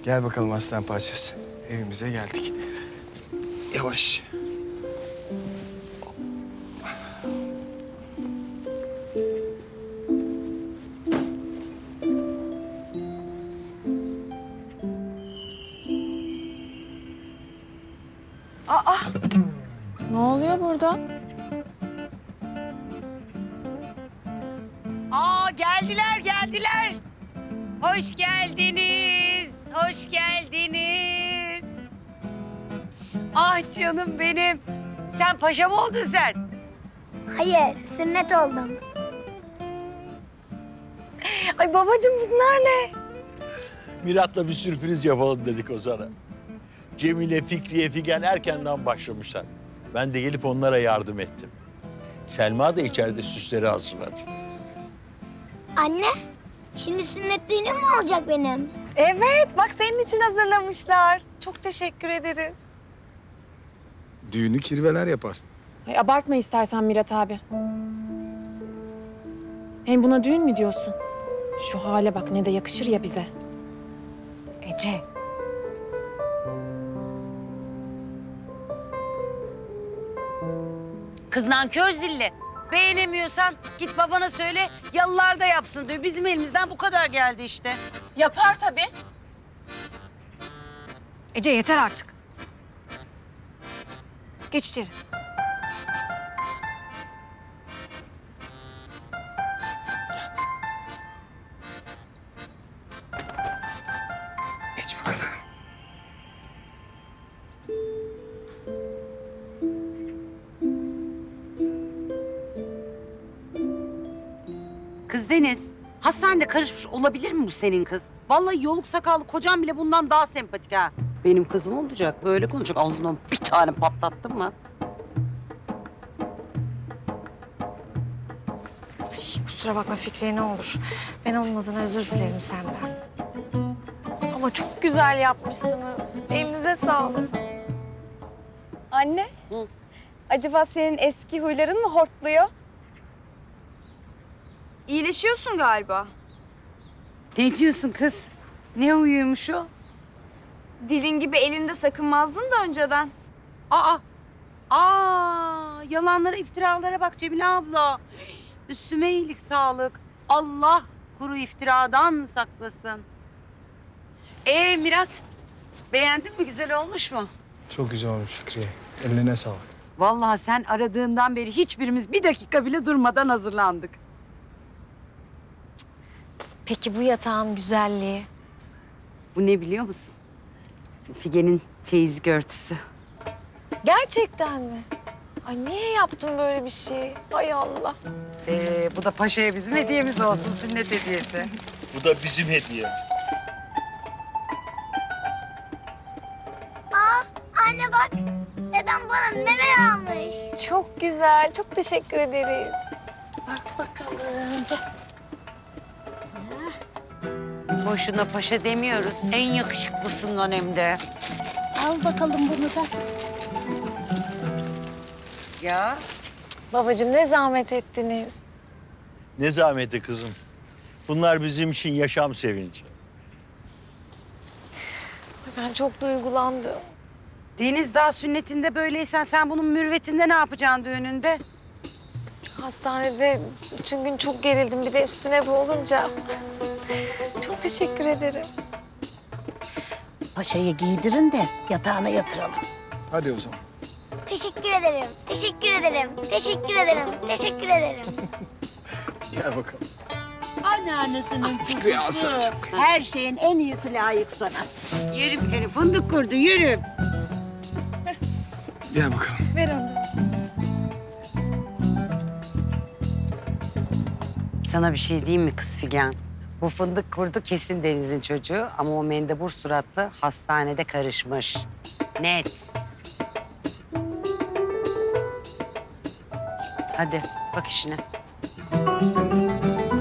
Gel bakalım aslan parçası. Evimize geldik. Yavaş. Ne oluyor burada? Geldiler. Hoş geldiniz, hoş geldiniz. Ah canım benim. Sen paşa mı oldun sen? Hayır, sünnet oldum. Ay babacığım bunlar ne? Mirat'la bir sürpriz yapalım dedik Ozan'a. Cemile, Fikriye, Figen erkenden başlamışlar. Ben de gelip onlara yardım ettim. Selma da içeride süsleri hazırladı. Anne, şimdi sünnet düğünüm mü olacak benim? Evet, bak senin için hazırlamışlar. Çok teşekkür ederiz. Düğünü kirveler yapar. Ay abartma istersen Mirat abi. Hem buna düğün mü diyorsun? Şu hale bak ne de yakışır ya bize. Ece. Kız nankör zilli. Beğenemiyorsan git babana söyle, yalılarda yapsın diyor. Bizim elimizden bu kadar geldi işte. Yapar tabii. Ece yeter artık. Geç içeri. Geç bakalım. Kız Deniz, hastanede karışmış olabilir mi bu senin kız? Vallahi yoluk sakallı kocam bile bundan daha sempatik ha. Benim kızım olacak, böyle konuşacak. Ağzından bir tane patlattın mı? Ay, kusura bakma Fikriye ne olur. Ben onun adına özür dilerim senden. Ama çok güzel yapmışsınız. Elinize sağlık. Anne. Hı. Acaba senin eski huyların mı hortluyor? İyileşiyorsun galiba. Ne diyorsun kız? Ne uyuyormuş o? Dilin gibi elinde sakınmazdın da önceden. Yalanlara, iftiralara bak Cemile abla. Üstüme iyilik, sağlık. Allah kuru iftiradan saklasın. Mirat, beğendin mi? Güzel olmuş mu? Çok güzel olmuş Fikriye. Eline sağlık. Vallahi sen aradığından beri hiçbirimiz bir dakika bile durmadan hazırlandık. Peki bu yatağın güzelliği? Bu ne biliyor musun? Figen'in çeyizlik örtüsü. Gerçekten mi? Ay niye yaptın böyle bir şey? Ay Allah. Bu da paşaya bizim hediyemiz olsun, sünnet hediyesi. Bu da bizim hediyemiz. Anne bak, dedem bana neler almış. Çok güzel. Çok teşekkür ederiz. Boşuna paşa demiyoruz. En yakışıklısından hem de. Al bakalım bunu da. Ya Babacığım ne zahmet ettiniz. Ne zahmeti kızım. Bunlar bizim için yaşam sevinci. Ay, ben çok duygulandım. Deniz, daha sünnetinde böyleysen sen bunun mürvetinde ne yapacaksın düğününde? Hastanede bütün gün çok gerildim. Bir de üstüne bu olunca. Çok teşekkür ederim. Paşayı giydirin de yatağına yatıralım. Hadi o zaman. Teşekkür ederim, teşekkür ederim, teşekkür ederim, teşekkür ederim. Gel bakalım. Anneannesinin Fikriye alsana. her şeyin en iyisi layık sana. Yerim seni, fındık kurdu, yürü. Gel bakalım. Ver onu. Sana bir şey diyeyim mi kız Figen? Bu fındık kurdu kesin Deniz'in çocuğu ama o mendebur suratlı hastanede karışmış. Net. Hadi bak işine.